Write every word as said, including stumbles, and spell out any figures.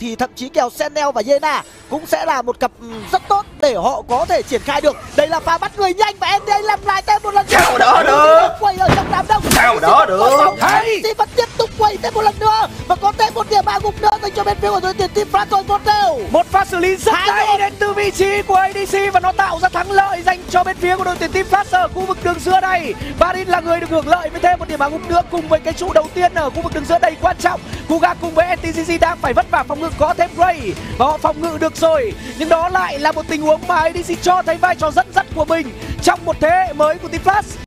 thì thậm chí kèo Senel và Yena cũng sẽ là một cặp rất tốt để họ có thể triển khai được. Đây là pha bắt người nhanh và em đây làm lại thêm một lần nữa. Sao đỡ được? Quay ở trong đám đông. Sao đỡ được? Hay. Thì vẫn tiếp tục quay thêm một lần nữa và có thêm một điểm ba gục nữa dành cho bên phía của đội tuyển Team Flash rồi. Một đều. Một pha xử lý rất hay đến từ vị trí của a đê xê và nó tạo ra thắng lợi dành cho bên phía của đội tuyển Team Flash ở khu vực đường giữa này. Barin là người được hưởng lợi với thêm một điểm ba gục nữa cùng với cái trụ đầu tiên ở khu vực đường giữa đầy quan trọng. Kuga cùng với en tê giê giê đang phải vất vả phòng ngự, có thêm Ray và họ phòng ngự được rồi. Nhưng đó lại là một tình huống mà a đê xê cho thấy vai trò dẫn dắt của mình trong một thế hệ mới của Team Flash.